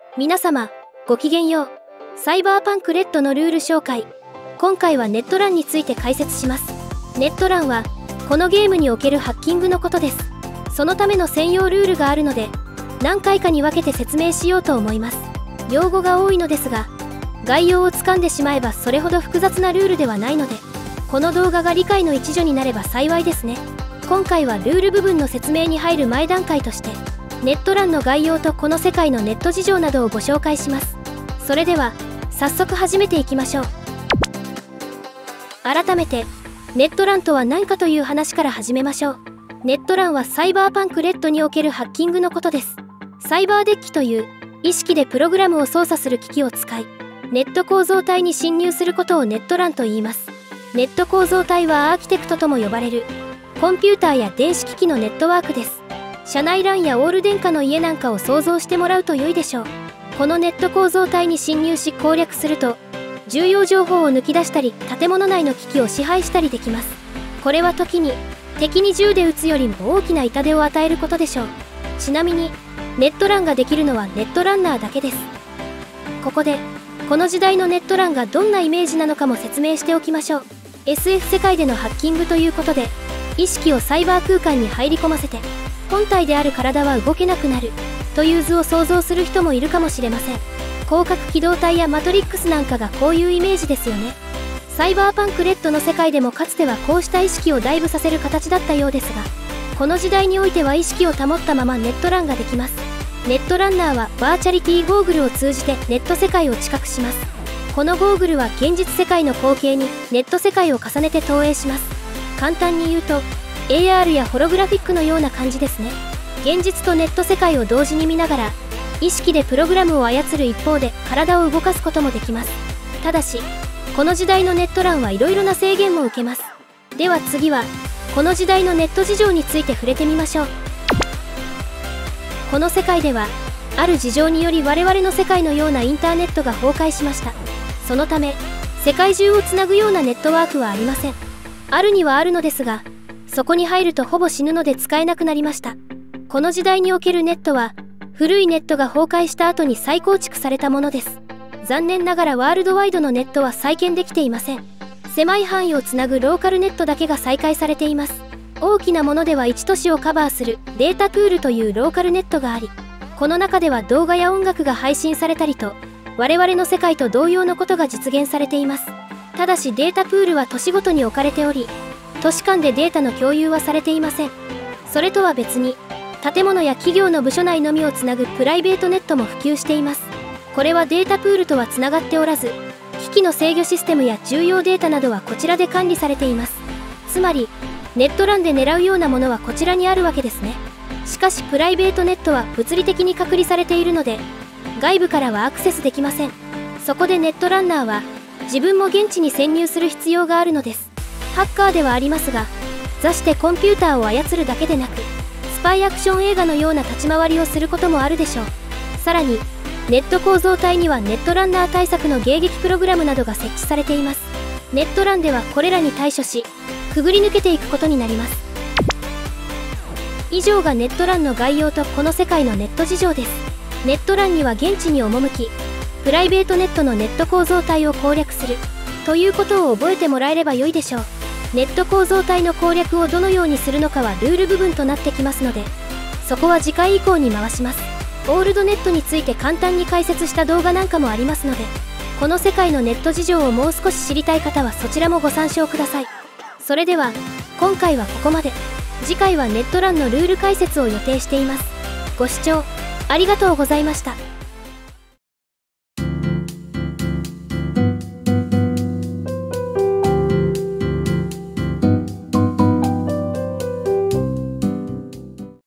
皆様、ごきげんよう。サイバーパンクレッドのルール紹介。今回はネットランについて解説します。ネットランは、このゲームにおけるハッキングのことです。そのための専用ルールがあるので、何回かに分けて説明しようと思います。用語が多いのですが、概要をつかんでしまえばそれほど複雑なルールではないので、この動画が理解の一助になれば幸いですね。今回はルール部分の説明に入る前段階として、ネットランの概要とこの世界のネット事情などをご紹介します。それでは、早速始めていきましょう。改めて、ネットランとは何かという話から始めましょう。ネットランはサイバーパンクレッドにおけるハッキングのことです。サイバーデッキという意識でプログラムを操作する機器を使い、ネット構造体に侵入することをネットランと言います。ネット構造体はアーキテクトとも呼ばれるコンピューターや電子機器のネットワークです。社内 LAN やオール電化の家なんかを想像してもらうと良いでしょう。このネット構造体に侵入し攻略すると、重要情報を抜き出したり建物内の機器を支配したりできます。これは時に敵に銃で撃つよりも大きな痛手を与えることでしょう。ちなみにネットランができるのはネットランナーだけです。ここでこの時代のネットランがどんなイメージなのかも説明しておきましょう。 SF 世界でのハッキングということで、意識をサイバー空間に入り込ませて本体である体は動けなくなるという図を想像する人もいるかもしれません。広角機動隊やマトリックスなんかがこういうイメージですよね。サイバーパンクレッドの世界でもかつてはこうした意識をダイブさせる形だったようですが、この時代においては意識を保ったままネットランができます。ネットランナーはバーチャリティゴーグルを通じてネット世界を知覚します。このゴーグルは現実世界の光景にネット世界を重ねて投影します。簡単に言うと AR やホログラフィックのような感じですね。現実とネット世界を同時に見ながら意識でプログラムを操る一方で体を動かすこともできます。ただしこの時代のネットランはいろいろな制限も受けます。では次はこの時代のネット事情について触れてみましょう。この世界ではある事情により我々の世界のようなインターネットが崩壊しました。そのため世界中をつなぐようなネットワークはありません。あるにはあるのですが、そこに入るとほぼ死ぬので使えなくなりました。この時代におけるネットは古いネットが崩壊した後に再構築されたものです。残念ながらワールドワイドのネットは再建できていません。狭い範囲をつなぐローカルネットだけが再開されています。大きなものでは1都市をカバーするデータプールというローカルネットがあり、この中では動画や音楽が配信されたりと我々の世界と同様のことが実現されています。ただしデータプールは都市ごとに置かれており、都市間でデータの共有はされていません。それとは別に建物や企業の部署内のみをつなぐプライベートネットも普及しています。これはデータプールとはつながっておらず、機器の制御システムや重要データなどはこちらで管理されています。つまりネットランで狙うようなものはこちらにあるわけですね。しかしプライベートネットは物理的に隔離されているので外部からはアクセスできません。そこでネットランナーは自分も現地に潜入する必要があるのです。ハッカーではありますが、座してコンピューターを操るだけでなくスパイアクション映画のような立ち回りをすることもあるでしょう。さらにネット構造体にはネットランナー対策の迎撃プログラムなどが設置されています。ネットランではこれらに対処しくぐり抜けていくことになります。以上がネットランの概要とこの世界のネット事情です。ネットランには現地に赴きプライベートネットのネット構造体を攻略するということを覚えてもらえれば良いでしょう。ネット構造体の攻略をどのようにするのかはルール部分となってきますので、そこは次回以降に回します。オールドネットについて簡単に解説した動画なんかもありますので、この世界のネット事情をもう少し知りたい方はそちらもご参照ください。それでは今回はここまで。次回はネットランのルール解説を予定しています。ご視聴ありがとうございました。